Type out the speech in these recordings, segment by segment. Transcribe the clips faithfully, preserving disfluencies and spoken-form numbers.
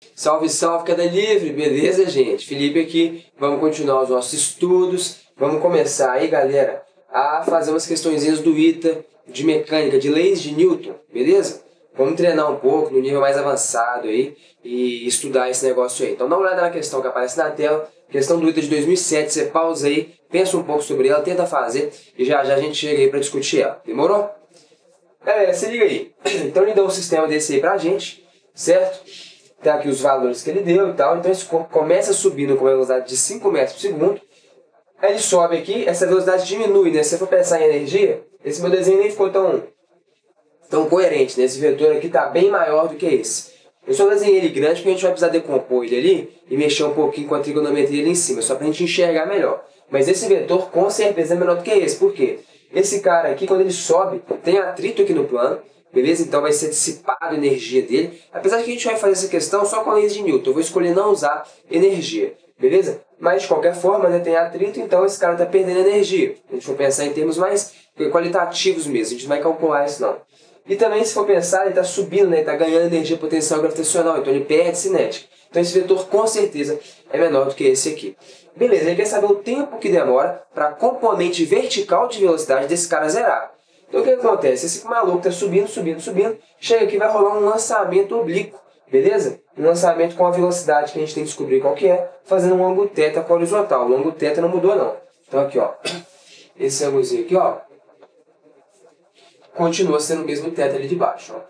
Salve, salve, queda livre, beleza, gente? Felipe aqui, vamos continuar os nossos estudos. Vamos começar aí, galera, a fazer umas questõezinhas do I T A, de mecânica, de leis de Newton, beleza? Vamos treinar um pouco no nível mais avançado aí e estudar esse negócio aí. Então dá uma olhada na questão que aparece na tela, questão do I T A de dois mil e sete, você pausa aí, pensa um pouco sobre ela, tenta fazer e já já a gente chega aí para discutir ela, demorou? Galera, se liga aí. Então ele deu um sistema desse aí pra gente, certo? Tem aqui os valores que ele deu e tal, então esse corpo começa subindo com uma velocidade de cinco metros por segundo, aí ele sobe aqui, essa velocidade diminui, né? Se você for pensar em energia, esse meu desenho nem ficou tão, tão coerente, né? Esse vetor aqui está bem maior do que esse. Eu só desenhei ele grande porque a gente vai precisar decompor ele ali e mexer um pouquinho com a trigonometria ali em cima, só para a gente enxergar melhor. Mas esse vetor com certeza é menor do que esse, por quê? Esse cara aqui, quando ele sobe, tem atrito aqui no plano, beleza? Então vai ser dissipada a energia dele. Apesar de que a gente vai fazer essa questão só com a lei de Newton, eu vou escolher não usar energia, beleza? Mas de qualquer forma, né, tem atrito, então esse cara está perdendo energia. A gente for pensar em termos mais qualitativos mesmo, a gente não vai calcular isso não. E também, se for pensar, ele está subindo, né, ele está ganhando energia potencial gravitacional, então ele perde cinética. Então esse vetor com certeza é menor do que esse aqui. Beleza, ele quer saber o tempo que demora para a componente vertical de velocidade desse cara zerar. Então o que acontece? Esse maluco está subindo, subindo, subindo, chega aqui e vai rolar um lançamento oblíquo, beleza? Um lançamento com a velocidade que a gente tem que descobrir qual que é, fazendo um ângulo θ com a horizontal. O ângulo θ não mudou não. Então aqui, ó, esse ângulozinho aqui, ó, continua sendo o mesmo θ ali de baixo, ó.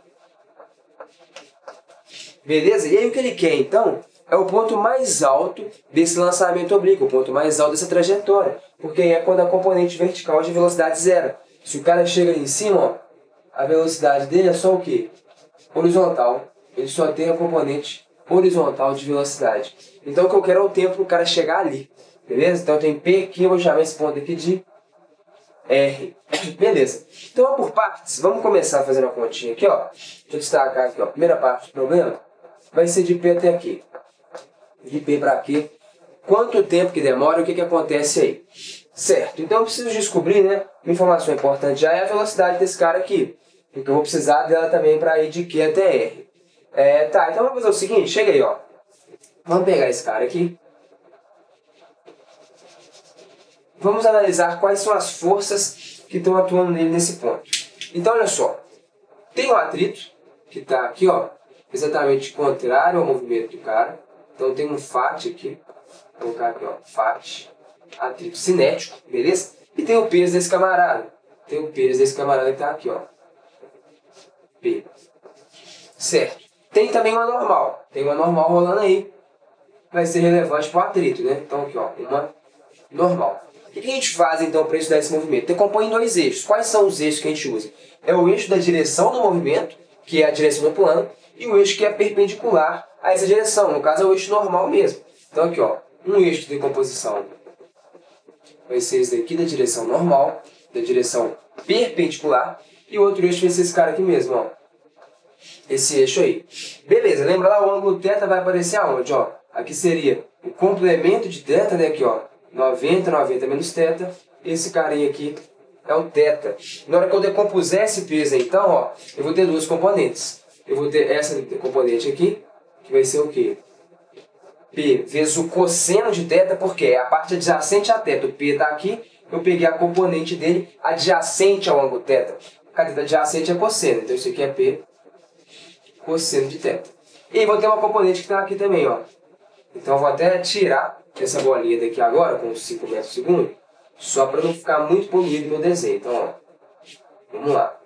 Beleza? E aí o que ele quer então é o ponto mais alto desse lançamento oblíquo, o ponto mais alto dessa trajetória, porque é quando a componente vertical de velocidade zero. Se o cara chega ali em cima, ó, a velocidade dele é só o quê? Horizontal. Ele só tem a componente horizontal de velocidade. Então o que eu quero é o tempo para o cara chegar ali. Beleza? Então tem P aqui, eu vou chamar esse ponto aqui de R. Beleza. Então por partes, vamos começar fazendo a continha aqui, ó. Deixa eu destacar aqui, ó. A primeira parte do problema vai ser de P até aqui. De P para aqui. Quanto tempo que demora e o que, que acontece aí? Certo. Então eu preciso descobrir, né? Uma informação importante já é a velocidade desse cara aqui. Porque eu vou precisar dela também para ir de Q até R. É, tá, então vamos fazer o seguinte, chega aí, ó. Vamos pegar esse cara aqui. Vamos analisar quais são as forças que estão atuando nele nesse ponto. Então, olha só. Tem o atrito, que está aqui, ó, exatamente contrário ao movimento do cara. Então tem um F A T aqui. Vou colocar aqui, ó, F A T. Atrito cinético, beleza? E tem o peso desse camarada. Tem o peso desse camarada que está aqui, ó. P. Certo. Tem também uma normal. Tem uma normal rolando aí. Vai ser relevante para o atrito, né? Então aqui, ó, uma normal. O que a gente faz então para estudar esse movimento? Decompõe em dois eixos. Quais são os eixos que a gente usa? É o eixo da direção do movimento, que é a direção do plano, e o eixo que é perpendicular a essa direção. No caso é o eixo normal mesmo. Então aqui, ó, um eixo de decomposição vai ser esse daqui da direção normal, da direção perpendicular, e o outro eixo vai ser esse cara aqui mesmo, ó. Esse eixo aí. Beleza, lembra lá, o ângulo θ vai aparecer aonde, ó? Aqui seria o complemento de θ, né, aqui, ó, noventa, noventa menos θ, esse carinha aqui é o θ. Na hora que eu decompuser esse peso, então, ó, eu vou ter duas componentes. Eu vou ter essa componente aqui, que vai ser o quê? P vezes o cosseno de θ, porque é a parte adjacente a θ. O P está aqui, eu peguei a componente dele adjacente ao ângulo θ. Cadê? Adjacente é cosseno, então isso aqui é P cosseno de θ. E vou ter uma componente que está aqui também, ó. Então eu vou até tirar essa bolinha daqui agora, com cinco metros por segundo, só para não ficar muito poluído meu desenho. Então, ó, vamos lá.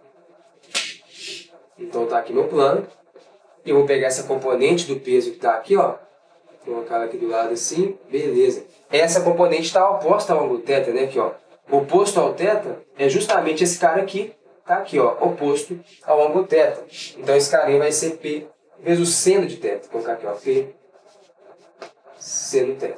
Então tá aqui meu plano. Eu vou pegar essa componente do peso que está aqui, ó. Colocar ela aqui do lado assim, beleza. Essa componente está oposta ao ângulo θ, né? Aqui, ó. Oposto ao θ é justamente esse cara aqui, tá aqui, ó, oposto ao ângulo θ. Então esse carinha vai ser P vezes o seno de θ. Vou colocar aqui, ó, P seno θ.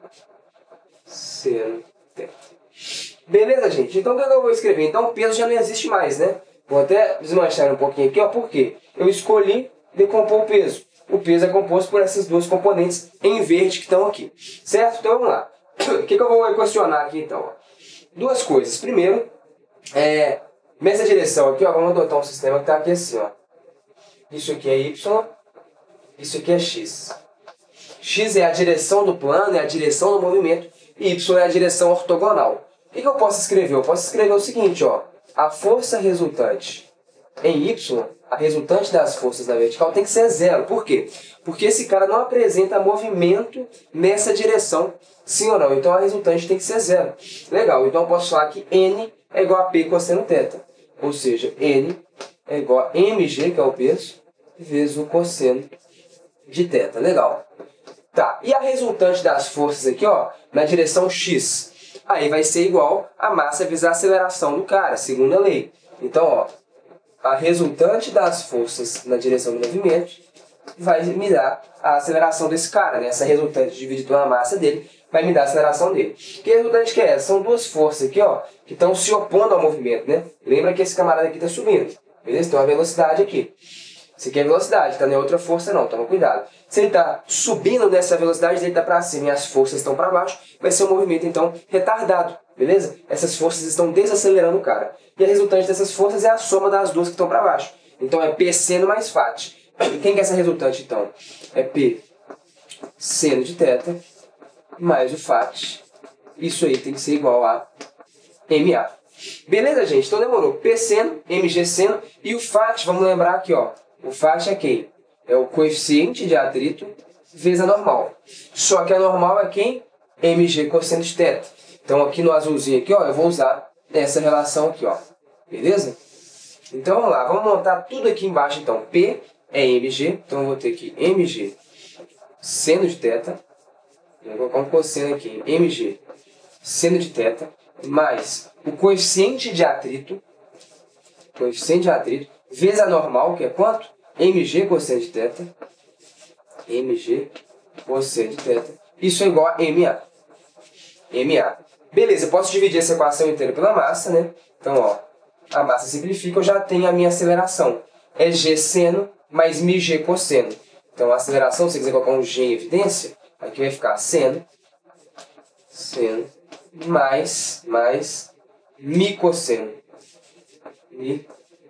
Seno θ. Beleza, gente? Então o que eu vou escrever? Então o peso já não existe mais, né? Vou até desmanchar um pouquinho aqui, ó, por quê? Eu escolhi decompor o peso. O peso é composto por essas duas componentes em verde que estão aqui. Certo? Então vamos lá. O que, que eu vou equacionar aqui então? Duas coisas. Primeiro, é, nessa direção aqui, ó, vamos adotar um sistema que está aqui assim, ó. Isso aqui é Y, isso aqui é X. X é a direção do plano, é a direção do movimento, e Y é a direção ortogonal. O que, que eu posso escrever? Eu posso escrever o seguinte, ó, a força resultante em Y, a resultante das forças na vertical, tem que ser zero. Por quê? Porque esse cara não apresenta movimento nessa direção, sim ou não? Então a resultante tem que ser zero. Legal, então eu posso falar que N é igual a P cosseno θ. Ou seja, N é igual a mg, que é o peso, vezes o cosseno de θ. Legal. Tá, e a resultante das forças aqui, ó, na direção X, aí vai ser igual a massa vezes a aceleração do cara, segunda lei. Então, ó, a resultante das forças na direção do movimento vai me dar a aceleração desse cara, né? Essa resultante dividida pela massa dele vai me dar a aceleração dele. Que resultante que é essa? São duas forças aqui, ó, que estão se opondo ao movimento, né? Lembra que esse camarada aqui está subindo, beleza? Tem uma velocidade aqui. Isso aqui é velocidade, tá? Não é outra força não, toma cuidado. Se ele está subindo nessa velocidade, ele está para cima e as forças estão para baixo, vai ser um movimento, então, retardado, beleza? Essas forças estão desacelerando o cara. E a resultante dessas forças é a soma das duas que estão para baixo. Então, é P seno mais φ. E quem que é essa resultante, então? É P seno de θ mais o φ. Isso aí tem que ser igual a M A. Beleza, gente? Então, demorou. P seno, mg seno e o φ, vamos lembrar aqui, ó. O φ é quem? É o coeficiente de atrito vezes a normal. Só que a normal é quem? Mg cosseno de θ. Então aqui no azulzinho aqui, ó, eu vou usar essa relação aqui, ó. Beleza? Então vamos lá, vamos montar tudo aqui embaixo então. P é mg, então eu vou ter aqui mg seno de θ. Vou colocar um cosseno aqui, mg seno de θ, mais o coeficiente de atrito, coeficiente de atrito, vezes a normal, que é quanto? Mg cosseno de θ, mg cosseno de θ, isso é igual a Ma. Ma. Beleza, eu posso dividir essa equação inteira pela massa, né? Então, ó, a massa simplifica, eu já tenho a minha aceleração. É g seno mais μg cosseno. Então, a aceleração, se você quiser colocar um g em evidência, aqui vai ficar seno, seno, mais, mais, mi cosseno. Mi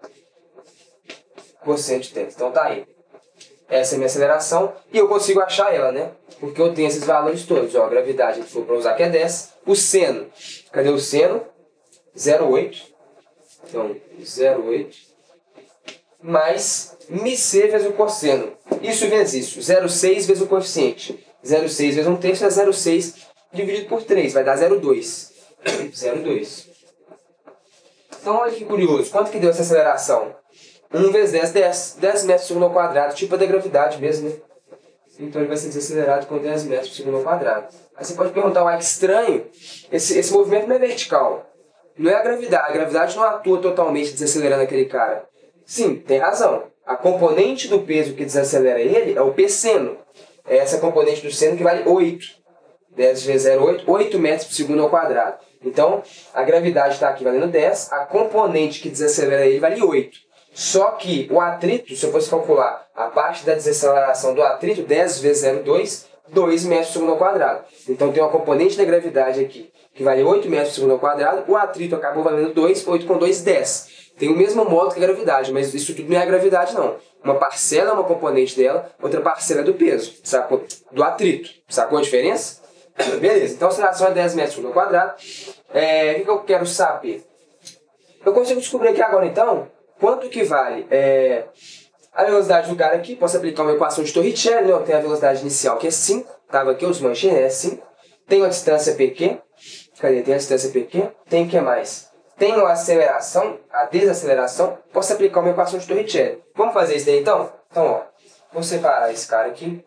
cosseno de θ. Então, tá aí. Essa é a minha aceleração e eu consigo achar ela, né? Porque eu tenho esses valores todos. Ó, a gravidade que for para usar que é dez. O seno. Cadê o seno? zero vírgula oito. Então, zero vírgula oito. Mais μc vezes o cosseno. Isso vezes isso. zero vírgula seis vezes o coeficiente. zero vírgula seis vezes um terço é zero vírgula seis dividido por três. Vai dar zero vírgula dois. zero vírgula dois. Então, olha que curioso. Quanto que deu essa aceleração? um vezes dez, dez. dez metros por segundo ao quadrado, tipo a da gravidade mesmo, né? Então ele vai ser desacelerado com dez metros por segundo ao quadrado. Aí você pode perguntar, ué, que estranho, esse, esse movimento não é vertical. Não é a gravidade. A gravidade não atua totalmente desacelerando aquele cara. Sim, tem razão. A componente do peso que desacelera ele é o P seno. É essa componente do seno que vale oito. dez vezes zero vírgula oito, oito metros por segundo ao quadrado. Então, a gravidade está aqui valendo dez, a componente que desacelera ele vale oito. Só que o atrito, se eu fosse calcular a parte da desaceleração do atrito, dez vezes zero vírgula dois, dois metros por segundo ao quadrado. Então tem uma componente da gravidade aqui, que vale oito metros por segundo ao quadrado, o atrito acabou valendo dois, oito com dois, dez. Tem o mesmo modo que a gravidade, mas isso tudo não é a gravidade não. Uma parcela é uma componente dela, outra parcela é do peso, sacou? Do atrito. Sacou a diferença? Beleza, então a aceleração é dez metros por segundo ao quadrado. É, o que eu quero saber? Eu consigo descobrir aqui agora então, quanto que vale é, a velocidade do cara aqui. Posso aplicar uma equação de Torricelli, né? Eu tenho a velocidade inicial que é cinco, estava aqui, eu desmanchei, né? É cinco. Tenho a distância Pq, cadê? Tem a distância Pq, tem o que mais? Tenho a aceleração, a desaceleração, posso aplicar uma equação de Torricelli. Vamos fazer isso daí então? Então, ó, vou separar esse cara aqui,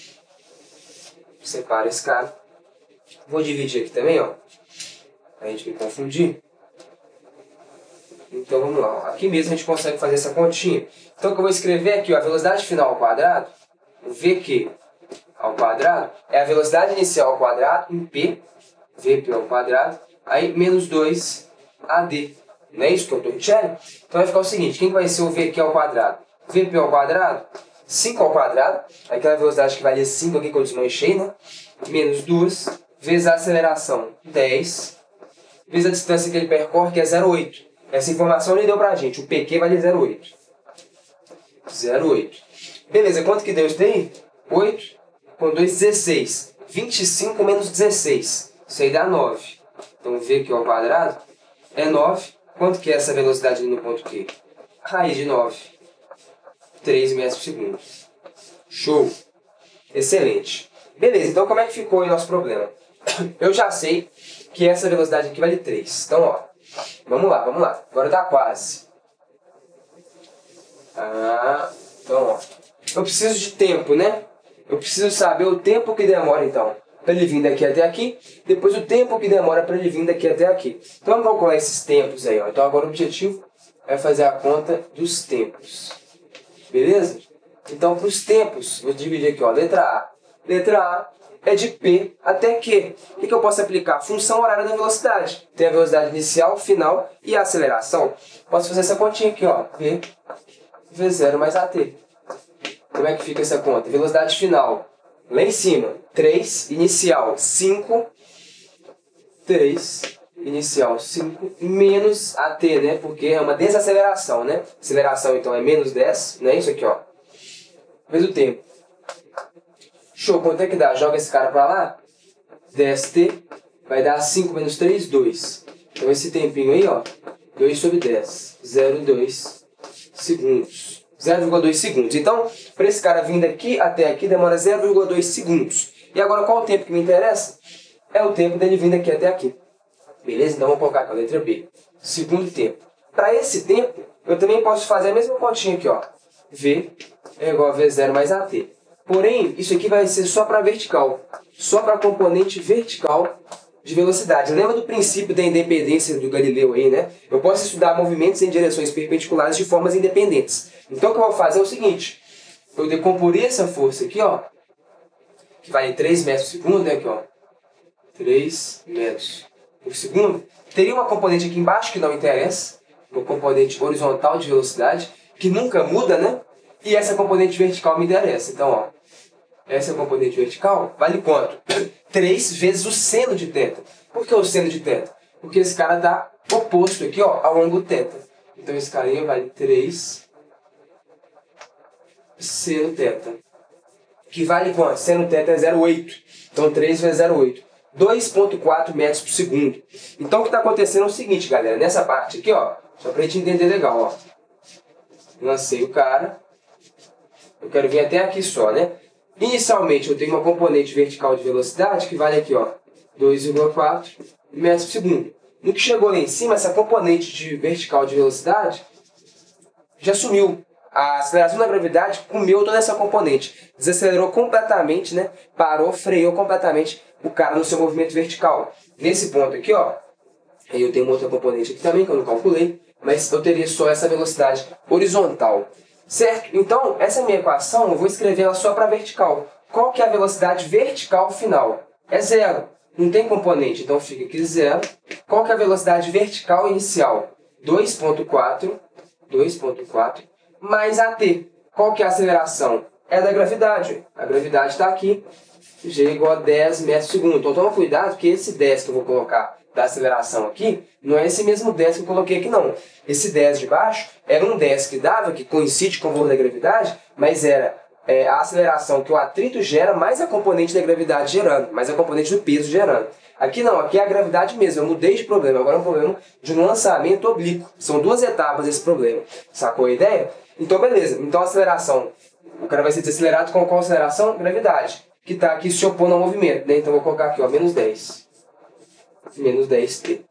separo esse cara, vou dividir aqui também, ó, a gente não confundir. Então vamos lá, aqui mesmo a gente consegue fazer essa continha. Então o que eu vou escrever aqui, ó, a velocidade final ao quadrado, o Vq ao quadrado, é a velocidade inicial ao quadrado em P, Vp ao quadrado, aí menos dois A D. Não é isso que eu estou Torricelli? Então vai ficar o seguinte, quem vai ser o Vq ao quadrado? Vp ao quadrado, cinco ao quadrado, aquela velocidade que valia cinco aqui que eu desmanchei, né? Menos duas, vezes a aceleração, dez, vezes a distância que ele percorre, que é zero vírgula oito. Essa informação ele deu pra gente. O Pq vale zero vírgula oito. zero vírgula oito. Beleza, quanto que deu isso daí? oito. com dois, dezesseis. vinte e cinco menos dezesseis. Isso aí dá nove. Então V aqui ao quadrado é nove. Quanto que é essa velocidade ali no ponto Q? Raiz de nove. três metros por segundo. Show! Excelente. Beleza, então como é que ficou o nosso problema? Eu já sei que essa velocidade aqui vale três. Então, ó, vamos lá, vamos lá. Agora tá quase. Ah, então, ó. Eu preciso de tempo, né? Eu preciso saber o tempo que demora, então, para ele vir daqui até aqui. Depois o tempo que demora para ele vir daqui até aqui. Então, vamos calcular esses tempos aí, ó. Então, agora o objetivo é fazer a conta dos tempos. Beleza? Então, para os tempos, vou dividir aqui, ó. Letra A. Letra A é de P até Q. O que eu posso aplicar? Função horária da velocidade. Tem a velocidade inicial, final e a aceleração. Posso fazer essa continha aqui, ó. P, V zero mais A T. Como é que fica essa conta? Velocidade final, lá em cima, três, inicial, cinco. três, inicial, cinco, menos A T, né? Porque é uma desaceleração, né? Aceleração, então, é menos dez, né? Isso aqui, ó. Vezes o tempo. Show, quanto é que dá? Joga esse cara pra lá. dez T vai dar cinco menos três, dois. Então esse tempinho aí, ó, dois sobre dez. zero vírgula dois segundos. zero vírgula dois segundos. Então, para esse cara vir daqui até aqui, demora zero vírgula dois segundos. E agora, qual o tempo que me interessa? É o tempo dele vir daqui até aqui. Beleza? Então, vamos colocar aqui a letra B. Segundo tempo. Para esse tempo, eu também posso fazer a mesma continha aqui, ó. V é igual a V zero mais A T. Porém, isso aqui vai ser só para vertical. Só para a componente vertical de velocidade. Lembra do princípio da independência do Galileu aí, né? Eu posso estudar movimentos em direções perpendiculares de formas independentes. Então, o que eu vou fazer é o seguinte. Eu decomporei essa força aqui, ó. Que vale três metros por segundo, né? Aqui, ó. três metros por segundo. Teria uma componente aqui embaixo que não interessa. Uma componente horizontal de velocidade. Que nunca muda, né? E essa componente vertical me interessa. Então, ó. Essa componente vertical vale quanto? três vezes o seno de θ. Por que o seno de θ? Porque esse cara dá oposto aqui, ó, ao ângulo θ. Então esse carinha vale três seno θ. Que vale quanto? Seno θ é zero vírgula oito. Então três vezes zero vírgula oito. dois vírgula quatro metros por segundo. Então o que está acontecendo é o seguinte, galera. Nessa parte aqui, ó. Só para a gente entender legal, ó. Lancei o cara. Eu quero vir até aqui só, né? Inicialmente eu tenho uma componente vertical de velocidade que vale aqui, ó, dois vírgula quatro metros por segundo. No que chegou lá em cima, essa componente de vertical de velocidade já sumiu. A aceleração da gravidade comeu toda essa componente. Desacelerou completamente, né? Parou, freou completamente o cara no seu movimento vertical. Nesse ponto aqui, ó, aí eu tenho uma outra componente aqui também que eu não calculei, mas eu teria só essa velocidade horizontal. Certo? Então, essa minha equação, eu vou escrever ela só para vertical. Qual que é a velocidade vertical final? É zero. Não tem componente, então fica aqui zero. Qual que é a velocidade vertical inicial? dois vírgula quatro. dois vírgula quatro mais A T. Qual que é a aceleração? É da gravidade. A gravidade está aqui. G é igual a dez metros por segundo. Então, toma cuidado que esse dez que eu vou colocar da aceleração aqui, não é esse mesmo dez que eu coloquei aqui não. Esse dez de baixo era um dez que dava, que coincide com o valor da gravidade, mas era é, a aceleração que o atrito gera mais a componente da gravidade gerando, mais a componente do peso gerando. Aqui não, aqui é a gravidade mesmo, eu mudei de problema, agora é um problema de um lançamento oblíquo. São duas etapas desse problema. Sacou a ideia? Então beleza, então a aceleração, o cara vai ser desacelerado com qual aceleração? Gravidade, que está aqui se opondo ao movimento, né? Então vou colocar aqui, ó, menos dez. Menos dez T.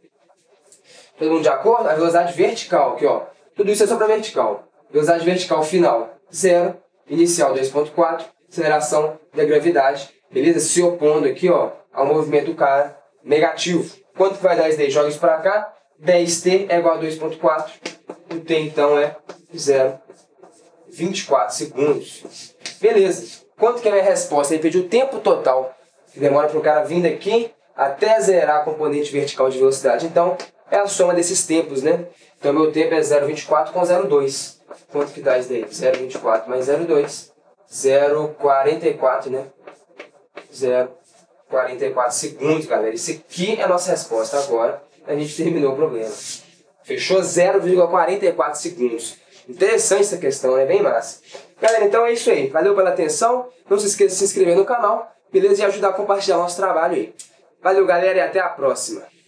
Todo mundo de acordo? A velocidade vertical aqui, ó. Tudo isso é só para vertical. Velocidade vertical final, zero. Inicial, dois vírgula quatro. Aceleração da gravidade. Beleza? Se opondo aqui, ó, ao movimento do cara negativo. Quanto que vai dar isso daí? Joga isso para cá. dez T é igual a dois vírgula quatro. O T, então, é zero vírgula vinte e quatro segundos. Beleza. Quanto que é a minha resposta? Ele pediu o tempo total que demora para o cara vir daqui até zerar a componente vertical de velocidade. Então, é a soma desses tempos, né? Então, meu tempo é zero vírgula vinte e quatro com zero vírgula dois. Quanto que dá isso daí? zero vírgula vinte e quatro mais zero vírgula dois. zero vírgula quarenta e quatro, né? zero vírgula quarenta e quatro segundos, galera. Isso aqui é a nossa resposta agora. A gente terminou o problema. Fechou? zero vírgula quarenta e quatro segundos. Interessante essa questão, né? Bem massa. Galera, então é isso aí. Valeu pela atenção. Não se esqueça de se inscrever no canal, beleza? E ajudar a compartilhar nosso trabalho aí. Valeu, galera, e até a próxima.